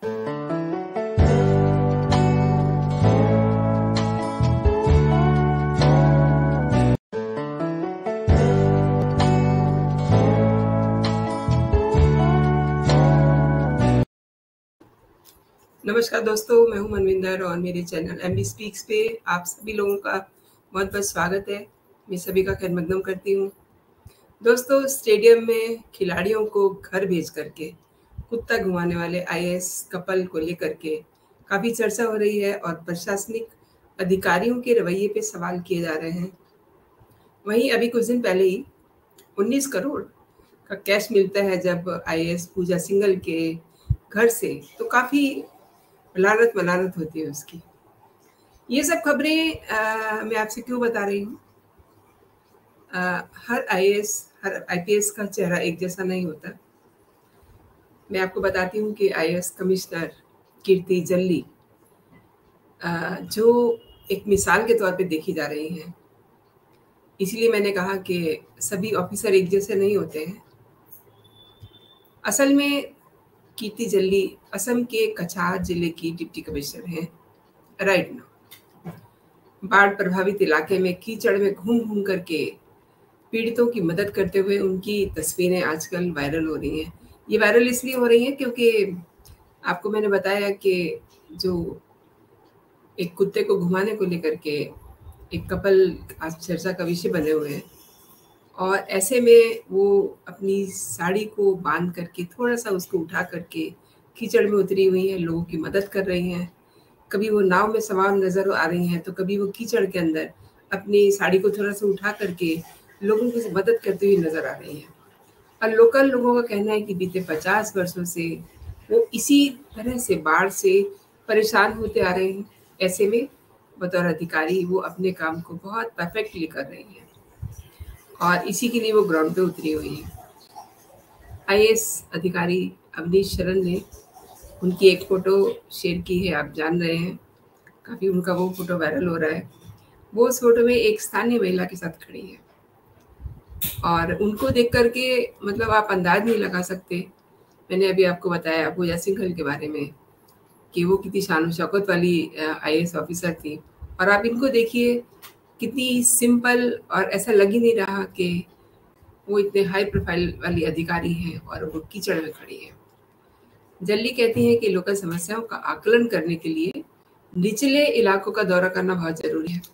नमस्कार दोस्तों, मैं हूं मनविंदर और मेरे चैनल एमबी स्पीक्स पे आप सभी लोगों का बहुत बहुत स्वागत है। मैं सभी का खैर मकदम करती हूं। दोस्तों, स्टेडियम में खिलाड़ियों को घर भेज करके कुत्ता घुमाने वाले आईएएस कपल को लेकर के काफ़ी चर्चा हो रही है और प्रशासनिक अधिकारियों के रवैये पे सवाल किए जा रहे हैं। वहीं अभी कुछ दिन पहले ही 19 करोड़ का कैश मिलता है जब आईएएस पूजा सिंघल के घर से, तो काफ़ी मलानत होती है उसकी। ये सब खबरें मैं आपसे क्यों बता रही हूँ? हर आईएएस हर आईपीएस का चेहरा एक जैसा नहीं होता। मैं आपको बताती हूँ कि आईएएस कमिश्नर कीर्ति जल्ली जो एक मिसाल के तौर पे देखी जा रही हैं, इसलिए मैंने कहा कि सभी ऑफिसर एक जैसे नहीं होते हैं। असल में कीर्ति जल्ली असम के कछार जिले की डिप्टी कमिश्नर हैं राइट नाउ। बाढ़ प्रभावित इलाके में कीचड़ में घूम घूम करके पीड़ितों की मदद करते हुए उनकी तस्वीरें आजकल वायरल हो रही हैं। ये वायरल इसलिए हो रही हैं क्योंकि आपको मैंने बताया कि जो एक कुत्ते को घुमाने को लेकर के एक कपल आज चर्चा का विषय बने हुए हैं, और ऐसे में वो अपनी साड़ी को बांध करके थोड़ा सा उसको उठा करके कीचड़ में उतरी हुई हैं, लोगों की मदद कर रही हैं। कभी वो नाव में सवार नजर आ रही हैं तो कभी वो कीचड़ के अंदर अपनी साड़ी को थोड़ा सा उठा करके लोगों की मदद करते हुए नजर आ रही हैं। और लोकल लोगों का कहना है कि बीते 50 वर्षों से वो इसी तरह से बाढ़ से परेशान होते आ रहे हैं। ऐसे में बतौर अधिकारी वो अपने काम को बहुत परफेक्टली कर रही हैं और इसी के लिए वो ग्राउंड पे उतरी हुई है। आईएएस अधिकारी अवनीश शरण ने उनकी एक फ़ोटो शेयर की है, आप जान रहे हैं, काफ़ी उनका वो फ़ोटो वायरल हो रहा है। वो उस फ़ोटो में एक स्थानीय महिला के साथ खड़ी है और उनको देख कर के मतलब आप अंदाज़ नहीं लगा सकते। मैंने अभी आपको बताया पूजा सिंघल के बारे में कि वो कितनी शान शौकत वाली आईएएस ऑफिसर थी, और आप इनको देखिए कितनी सिंपल, और ऐसा लग ही नहीं रहा कि वो इतने हाई प्रोफाइल वाली अधिकारी हैं और वो कीचड़ में खड़ी है। जल्ली कहती हैं कि लोकल समस्याओं का आकलन करने के लिए निचले इलाकों का दौरा करना बहुत जरूरी है।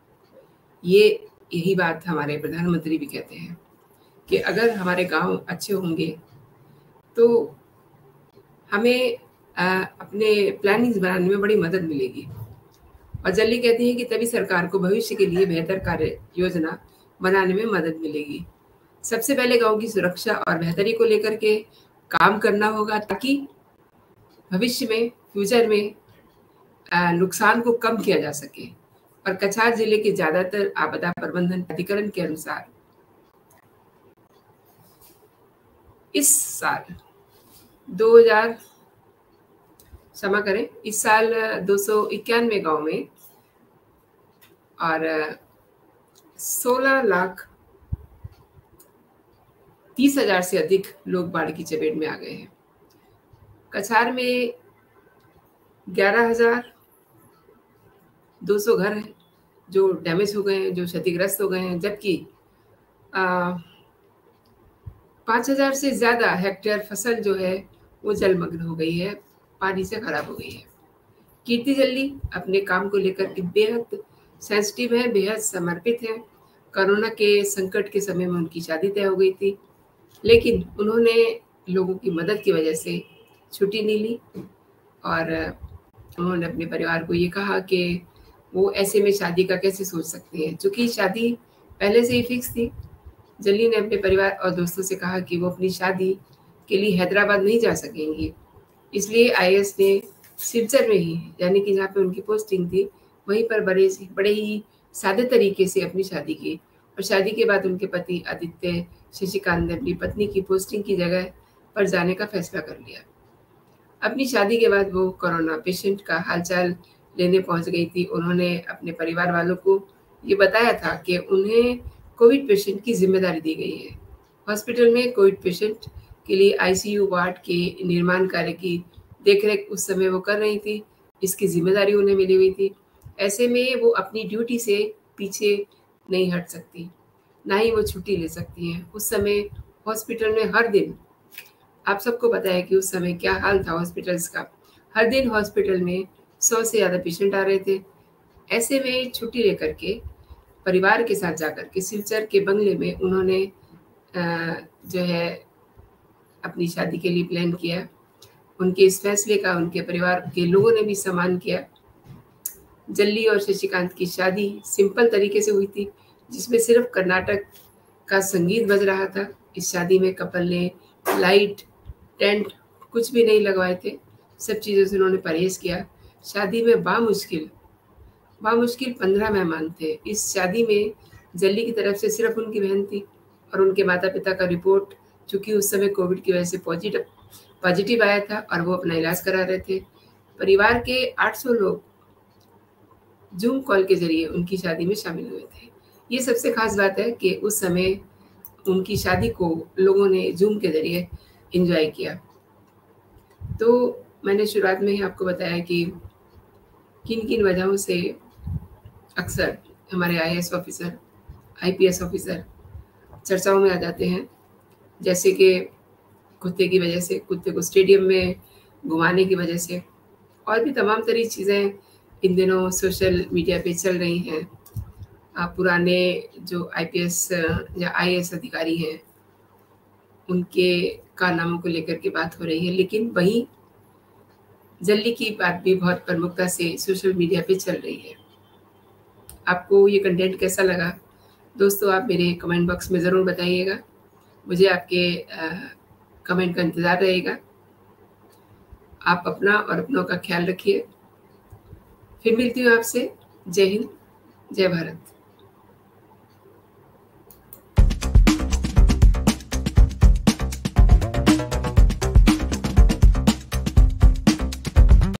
यही बात हमारे प्रधानमंत्री भी कहते हैं कि अगर हमारे गांव अच्छे होंगे तो हमें अपने प्लानिंग्स बनाने में बड़ी मदद मिलेगी। और जल्ली कहती है कि तभी सरकार को भविष्य के लिए बेहतर कार्य योजना बनाने में मदद मिलेगी। सबसे पहले गांव की सुरक्षा और बेहतरी को लेकर के काम करना होगा ताकि भविष्य में फ्यूचर में नुकसान को कम किया जा सके। और कछार जिले के ज्यादातर आपदा प्रबंधन प्राधिकरण के अनुसार इस साल 291 गांव में और 16,30,000 से अधिक लोग बाढ़ की चपेट में आ गए हैं। कछार में 11,200 घर हैं जो डैमेज हो गए हैं, जो क्षतिग्रस्त हो गए हैं, जबकि 5,000 से ज़्यादा हेक्टेयर फसल जो है वो जलमग्न हो गई है, पानी से खराब हो गई है। कीर्ति जल्ली अपने काम को लेकर के बेहद सेंसिटिव है, बेहद समर्पित है। कोरोना के संकट के समय में उनकी शादी तय हो गई थी, लेकिन उन्होंने लोगों की मदद की वजह से छुट्टी नहीं ली और उन्होंने अपने परिवार को ये कहा कि वो ऐसे में शादी का कैसे सोच सकते हैं, चूँकि शादी पहले से ही फिक्स थी। जल्ली ने अपने परिवार और दोस्तों से कहा कि वो अपनी शादी के लिए हैदराबाद नहीं जा सकेंगी, इसलिए आईएएस ने सिलचर में ही, यानी कि जहाँ पे उनकी पोस्टिंग थी, वहीं पर बड़े ही सादे तरीके से अपनी शादी की। और शादी के बाद उनके पति आदित्य शशिकांत ने अपनी पत्नी की पोस्टिंग की जगह पर जाने का फैसला कर लिया। अपनी शादी के बाद वो कोरोना पेशेंट का हालचाल लेने पहुंच गई थी। उन्होंने अपने परिवार वालों को ये बताया था कि उन्हें कोविड पेशेंट की जिम्मेदारी दी गई है। हॉस्पिटल में कोविड पेशेंट के लिए आईसीयू वार्ड के निर्माण कार्य की देख रेख उस समय वो कर रही थी, इसकी जिम्मेदारी उन्हें मिली हुई थी। ऐसे में वो अपनी ड्यूटी से पीछे नहीं हट सकती, ना ही वो छुट्टी ले सकती हैं। उस समय हॉस्पिटल में हर दिन, आप सबको पता है कि उस समय क्या हाल था हॉस्पिटल्स का। हर दिन हॉस्पिटल में 100 से ज़्यादा पेशेंट आ रहे थे। ऐसे में छुट्टी लेकर के परिवार के साथ जाकर के सिलचर के बंगले में उन्होंने जो है अपनी शादी के लिए प्लान किया। उनके इस फैसले का उनके परिवार के लोगों ने भी सम्मान किया। जल्ली और शशिकांत की शादी सिंपल तरीके से हुई थी, जिसमें सिर्फ कर्नाटक का संगीत बज रहा था। इस शादी में कपल ने लाइट, टेंट कुछ भी नहीं लगवाए थे। सब चीज़ों से उन्होंने परहेज किया। शादी में बामुश्किल 15 मेहमान थे। इस शादी में जल्ली की तरफ से सिर्फ उनकी बहन थी और उनके माता पिता का रिपोर्ट, चूंकि उस समय कोविड की वजह से पॉजिटिव आया था और वो अपना इलाज करा रहे थे। परिवार के 800 लोग जूम कॉल के जरिए उनकी शादी में शामिल हुए थे। ये सबसे खास बात है कि उस समय उनकी शादी को लोगों ने जूम के जरिए एंजॉय किया। तो मैंने शुरुआत में ही आपको बताया कि किन किन वजहों से अक्सर हमारे IAS ऑफिसर, IPS ऑफिसर चर्चाओं में आ जाते हैं। जैसे कि कुत्ते की वजह से, कुत्ते को स्टेडियम में घुमाने की वजह से, और भी तमाम तरह चीज़ें इन दिनों सोशल मीडिया पे चल रही हैं। पुराने जो IPS या IAS अधिकारी हैं उनके कारनामों को लेकर के बात हो रही है, लेकिन वहीं जल्ली की बात भी बहुत प्रमुखता से सोशल मीडिया पे चल रही है। आपको ये कंटेंट कैसा लगा दोस्तों, आप मेरे कमेंट बॉक्स में ज़रूर बताइएगा। मुझे आपके कमेंट का इंतज़ार रहेगा। आप अपना और अपनों का ख्याल रखिए। फिर मिलती हूँ आपसे। जय हिंद, जय भारत।